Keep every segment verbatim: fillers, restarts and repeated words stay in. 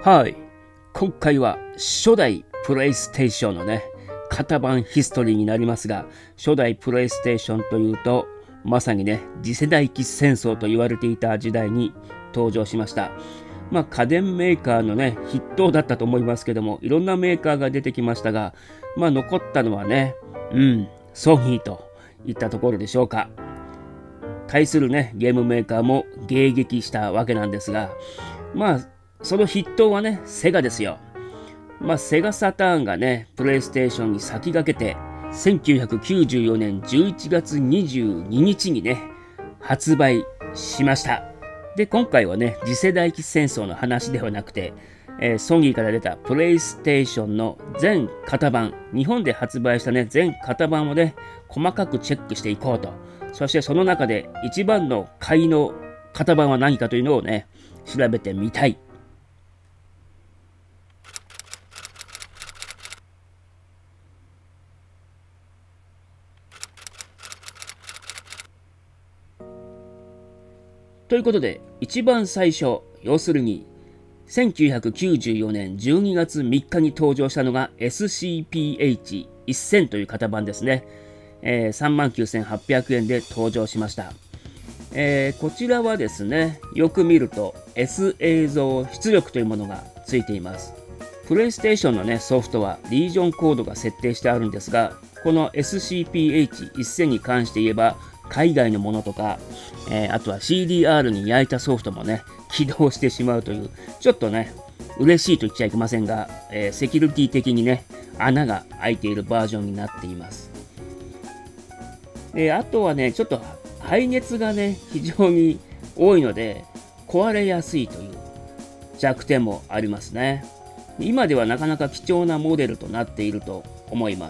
はい。今回は初代プレイステーションのね、型番ヒストリーになりますが、初代プレイステーションというと、まさにね、次世代機戦争と言われていた時代に登場しました。まあ家電メーカーのね、筆頭だったと思いますけども、いろんなメーカーが出てきましたが、まあ残ったのはね、うん、ソニーといったところでしょうか。対するね、ゲームメーカーも迎撃したわけなんですが、まあ、その筆頭はね、セガですよ。まあ、セガサターンがね、プレイステーションに先駆けて、せんきゅうひゃくきゅうじゅうよねんじゅういちがつにじゅうににちにね、発売しました。で、今回はね、次世代機戦争の話ではなくて、えー、ソニーから出たプレイステーションの全型番、日本で発売したね、全型番をね、細かくチェックしていこうと。そしてその中で一番の買いの型番は何かというのをね、調べてみたい。ということで、一番最初、要するに、せんきゅうひゃくきゅうじゅうよねんじゅうにがつみっかに登場したのが エスシーピーエイチせん という型番ですね。えー、さんまんきゅうせんはっぴゃくえんで登場しました。えー、こちらはですね、よく見ると S 映像出力というものがついています。プレイステーションのね、ソフトはリージョンコードが設定してあるんですが、この エスシーピーエイチせん に関して言えば、海外のものとか、えー、あとは シーディーアール に焼いたソフトもね、起動してしまうという、ちょっとね、嬉しいと言っちゃいけませんが、えー、セキュリティ的にね、穴が開いているバージョンになっています。えー、あとはね、ちょっと排熱がね、非常に多いので、壊れやすいという弱点もありますね。今ではなかなか貴重なモデルとなっていると思います。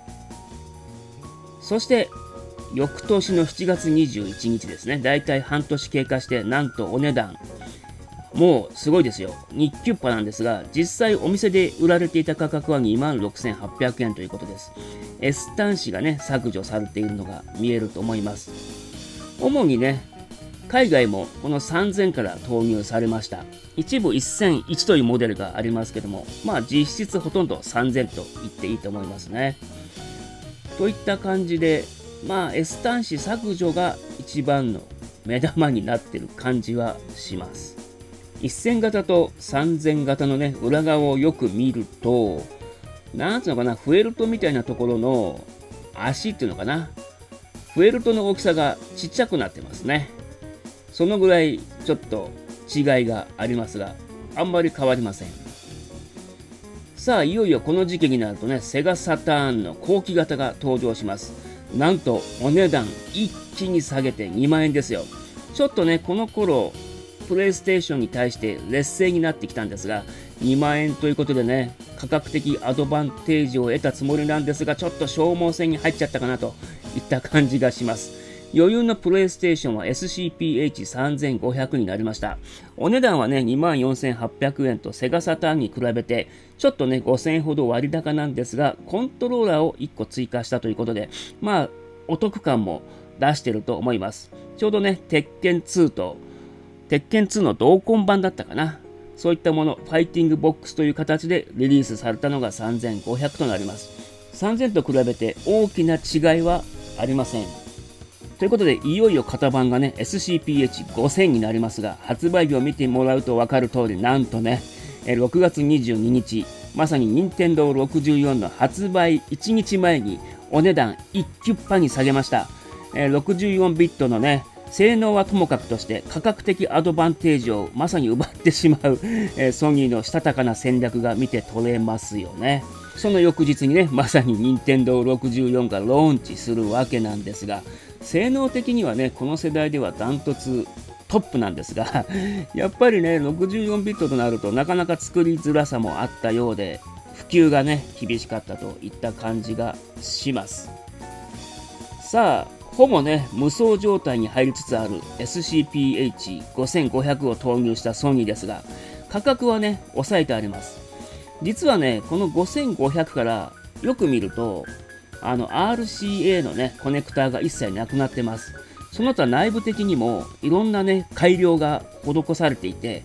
そして、翌年のしちがつにじゅういちにちですね、だいたい半年経過して、なんとお値段、もうすごいですよ。日給パなんですが、実際お店で売られていた価格は にまんろくせんはっぴゃくえんということです。S 端子がね、削除されているのが見えると思います。主にね、海外もこのさんぜんから投入されました。一部せんいちというモデルがありますけども、まあ実質ほとんどさんぜんと言っていいと思いますね。といった感じで、まあ S 端子削除が一番の目玉になっている感じはします。せん型とさんぜん型のね、裏側をよく見ると、なんつうのかな、フェルトみたいなところの足っていうのかな、フェルトの大きさがちっちゃくなってますね。そのぐらいちょっと違いがありますが、あんまり変わりません。さあ、いよいよこの時期になるとね、セガサターンの後期型が登場します。なんとお値段一気に下げてにまんえんですよ。ちょっとね、この頃、プレイステーションに対して劣勢になってきたんですが、にまんえんということでね、価格的アドバンテージを得たつもりなんですが、ちょっと消耗戦に入っちゃったかなといった感じがします。余裕のプレイステーションは エスシーピーエイチさんぜんごひゃく になりました。お値段はね、にまんよんせんはっぴゃくえんとセガサターンに比べて、ちょっとね、ごせんえんほど割高なんですが、コントローラーをいっこ追加したということで、まあ、お得感も出してると思います。ちょうどね、鉄拳ツーと、鉄拳ツーの同梱版だったかな。そういったもの、ファイティングボックスという形でリリースされたのがさんぜんごひゃくとなります。さんぜんと比べて大きな違いはありません。ということで、いよいよ型番がね、エスシーピーエイチごせん になりますが、発売日を見てもらうと分かる通り、なんとね、ろくがつにじゅうににち、まさに任天堂ろくじゅうよんの発売いちにちまえにお値段一級パに下げました。ろくじゅうよんビットのね、性能はともかくとして価格的アドバンテージをまさに奪ってしまう、えー、ソニーのしたたかな戦略が見て取れますよね。その翌日にね、まさに任天堂ろくじゅうよんがローンチするわけなんですが、性能的にはね、この世代ではダントツトップなんですが、やっぱりね、ろくじゅうよんビットとなるとなかなか作りづらさもあったようで、普及がね、厳しかったといった感じがします。さあ、ほぼね、無双状態に入りつつある エスシーピーエイチごせんごひゃく を投入したソニーですが、価格はね、抑えてあります。実はね、このごせんごひゃくからよく見ると、あの アールシーエー のね、コネクターが一切なくなってます。その他内部的にもいろんなね、改良が施されていて、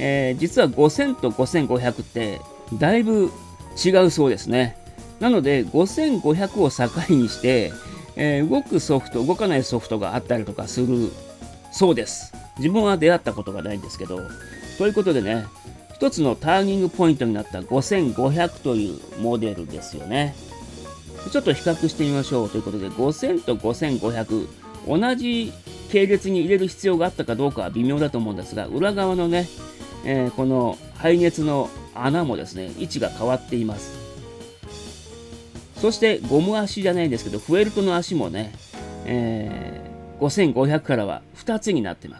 えー、実はごせんとごせんごひゃくってだいぶ違うそうですね。なのでごせんごひゃくを境にして、えー、動くソフト動かないソフトがあったりとかするそうです。自分は出会ったことがないんですけど、ということでね、一つのターニングポイントになったごせんごひゃくというモデルですよね。ちょっと比較してみましょうということで、ごせんとごせんごひゃく同じ系列に入れる必要があったかどうかは微妙だと思うんですが、裏側のね、えー、この排熱の穴もですね、位置が変わっています。そしてゴム足じゃないんですけど、フェルトの足もね、えー、ごせんごひゃくからはふたつになってます。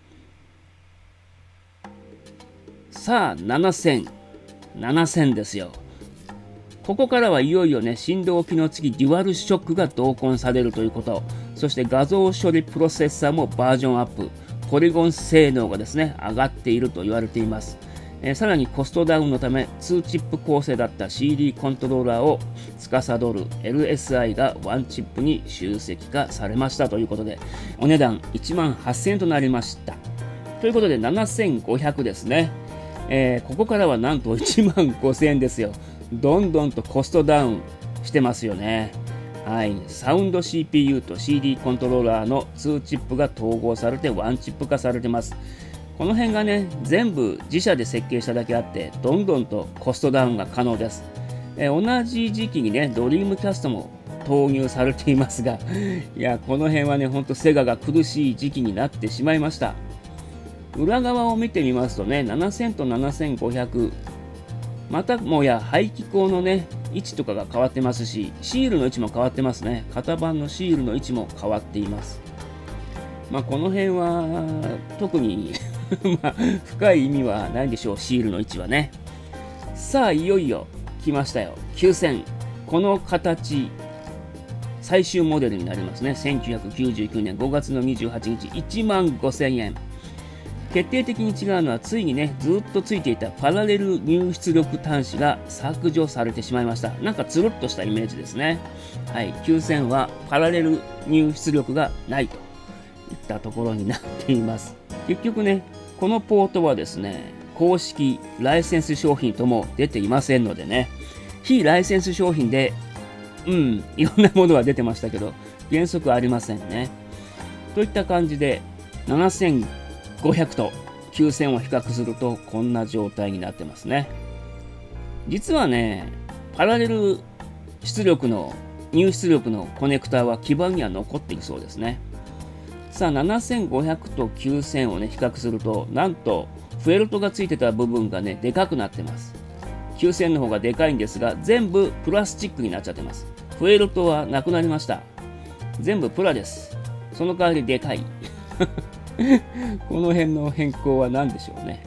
さあななせん、ななせんですよ。ここからはいよいよね、振動機能付きデュアルショックが同梱されるということ、そして画像処理プロセッサーもバージョンアップ、ポリゴン性能がですね、上がっていると言われています。えー、さらにコストダウンのため、にチップ構成だった シーディー コントローラーを司る エルエスアイ がワンチップに集積化されましたということで、お値段いちまんはっせんえんとなりました。ということでななせんごひゃくですね。えー、ここからはなんといちまんごせんえんですよ。どんどんとコストダウンしてますよね。はい、サウンド シーピーユー と シーディー コントローラーのにチップが統合されてワンチップ化されてます。この辺がね、全部自社で設計しただけあって、どんどんとコストダウンが可能です。えー、同じ時期にね、ドリームキャストも投入されていますが、いや、この辺はね、ほんとセガが苦しい時期になってしまいました。裏側を見てみますとね、ななせんとななせんごひゃく、またもや排気口のね、位置とかが変わってますし、シールの位置も変わってますね。型番のシールの位置も変わっています。まあ、この辺は特にまあ深い意味はないでしょう、シールの位置はね。さあ、いよいよ来ましたよ。きゅうせん。この形、最終モデルになりますね。せんきゅうひゃくきゅうじゅうきゅうねんごがつのにじゅうはちにち、いちまんごせんえん。決定的に違うのは、ついにね、ずっとついていたパラレル入出力端子が削除されてしまいました。なんかつるっとしたイメージですね。はい、きゅうせんはパラレル入出力がないといったところになっています。結局ね、このポートはですね、公式ライセンス商品とも出ていませんのでね、非ライセンス商品で、うん、いろんなものは出てましたけど、原則ありませんね。といった感じで、ななせんごひゃくときゅうせんを比較するとこんな状態になってますね。実はね、パラレル出力の入出力のコネクターは基板には残っているそうですね。さあななせんごひゃくときゅうせんをね比較すると、なんとフェルトがついてた部分がねでかくなってます。きゅうせんの方がでかいんですが、全部プラスチックになっちゃってます。フェルトはなくなりました。全部プラです。その代わりでかいこの辺の変更は何でしょうね。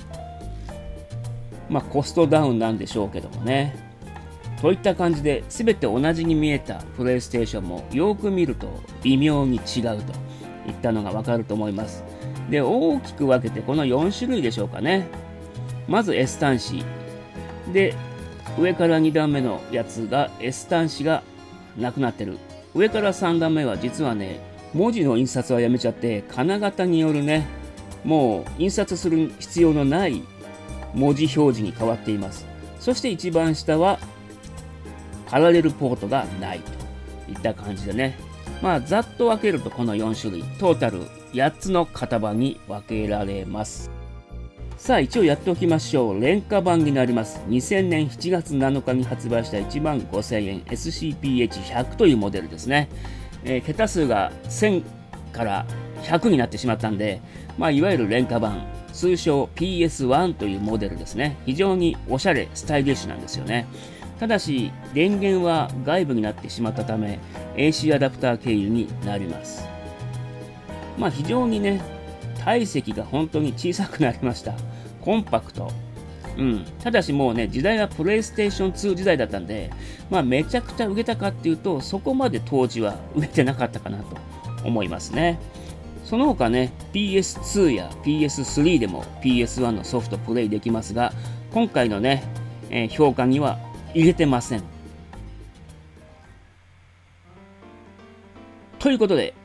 まあコストダウンなんでしょうけどもね。といった感じで全て同じに見えたプレイステーションもよく見ると微妙に違うといったのがわかると思います。で、大きく分けてこのよんしゅるいでしょうかね。まず S 端子で、上からにだんめのやつが S 端子がなくなってる。上からさんだんめは実はね、文字の印刷はやめちゃって金型によるね、もう印刷する必要のない文字表示に変わっています。そして一番下はパラレルポートがないといった感じでね、まあざっと分けるとこのよんしゅるい、トータルやっつの型番に分けられます。さあ一応やっておきましょう。廉価版になります。にせんねんしちがつなのかに発売したいちまんごせんえん エスシーピーエイチひゃく というモデルですね。えー、桁数がせんからひゃくになってしまったんで、まあ、いわゆる廉価版、通称 ピーエスワン というモデルですね。非常におしゃれ、スタイリッシュなんですよね。ただし、電源は外部になってしまったため、エーシー アダプター経由になります。まあ、非常にね、体積が本当に小さくなりました。コンパクト。うん。ただしもうね、時代はプレイステーションツー時代だったんで、まあめちゃくちゃ売れたかっていうと、そこまで当時は売れてなかったかなと思いますね。その他ね、ピーエスツー や ピーエススリー でも ピーエスワン のソフトプレイできますが、今回のね、えー、評価には入れてません。ということで、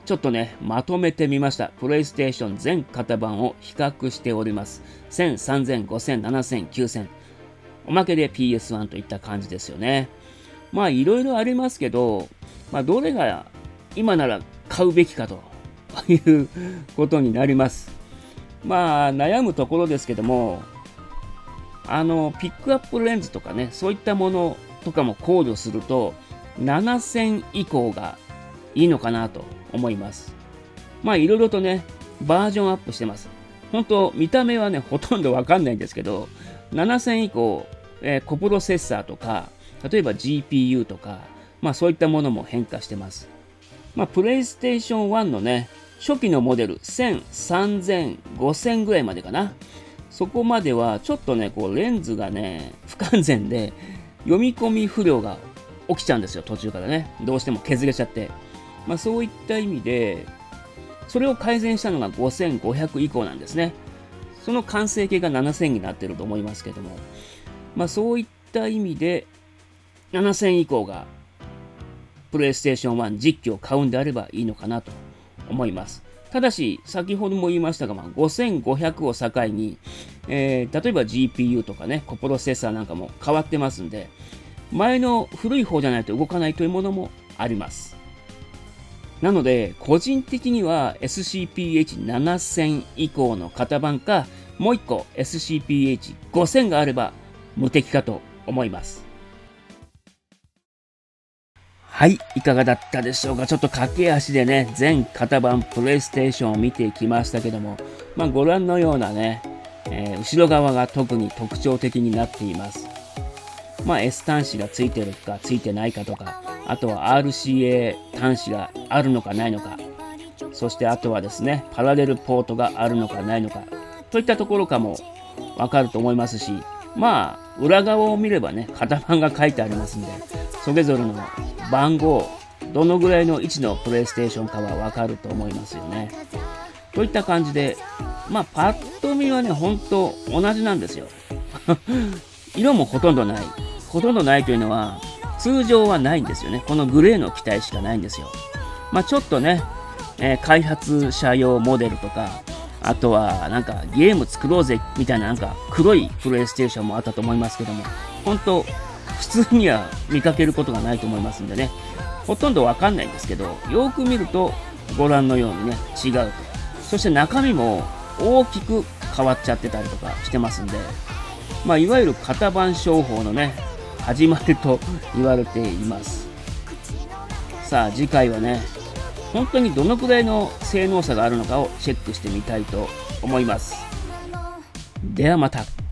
ちょっとね、まとめてみました。プレイステーション全型番を比較しております。せん、さんぜん、ごせん、ななせん、きゅうせん。おまけで ピーエスワン といった感じですよね。まあいろいろありますけど、まあどれが今なら買うべきかということになります。まあ悩むところですけども、あのピックアップレンズとかね、そういったものとかも考慮するとななせん以降がいいのかなと思います。まあいろいろとね、バージョンアップしてます。本当見た目はね、ほとんどわかんないんですけど、ななせん以降、えー、コプロセッサーとか、例えば ジーピーユー とか、まあそういったものも変化してます。まあプレイステーションワンのね、初期のモデルせん、さんぜん、ごせんぐらいまでかな。そこまではちょっとね、こうレンズがね、不完全で読み込み不良が起きちゃうんですよ、途中からね。どうしても削れちゃって。まあそういった意味で、それを改善したのがごせんごひゃく以降なんですね。その完成形がななせんになってると思いますけども。まあそういった意味で、ななせん以降がプレイステーションワン実機を買うんであればいいのかなと思います。ただし、先ほども言いましたが、まあ、ごせんごひゃくを境に、えー、例えば ジーピーユー とかね、コプロセッサーなんかも変わってますんで、前の古い方じゃないと動かないというものもあります。なので、個人的には エスシーピーエイチななせん 以降の型番か、もういっこ エスシーピーエイチごせん があれば無敵かと思います。はい、いかがだったでしょうか。ちょっと駆け足でね、全型番プレイステーションを見てきましたけども、まあご覧のようなね、えー、後ろ側が特に特徴的になっています。まあ S 端子がついてるかついてないかとか、あとは アールシーエー 端子があるのかないのか、そしてあとはですね、パラレルポートがあるのかないのか、といったところかもわかると思いますし、まあ裏側を見ればね、型番が書いてありますんで、それぞれの番号、どのぐらいの位置のプレイステーションかはわかると思いますよね。といった感じで、まあパッと見はね、ほんと同じなんですよ。色もほとんどない。ほとんどないというのは、通常はないんですよね。このグレーの機体しかないんですよ。まあちょっとね、えー、開発者用モデルとか、あとはなんかゲーム作ろうぜみたいななんか黒いプレイステーションもあったと思いますけども、本当普通には見かけることがないと思いますんでね、ほとんどわかんないんですけど、よーく見るとご覧のようにね、違うと。そして中身も大きく変わっちゃってたりとかしてますんで、まあいわゆる型番商法のね、始まりと言われています。さあ次回はね、本当にどのくらいの性能差があるのかをチェックしてみたいと思います。ではまた。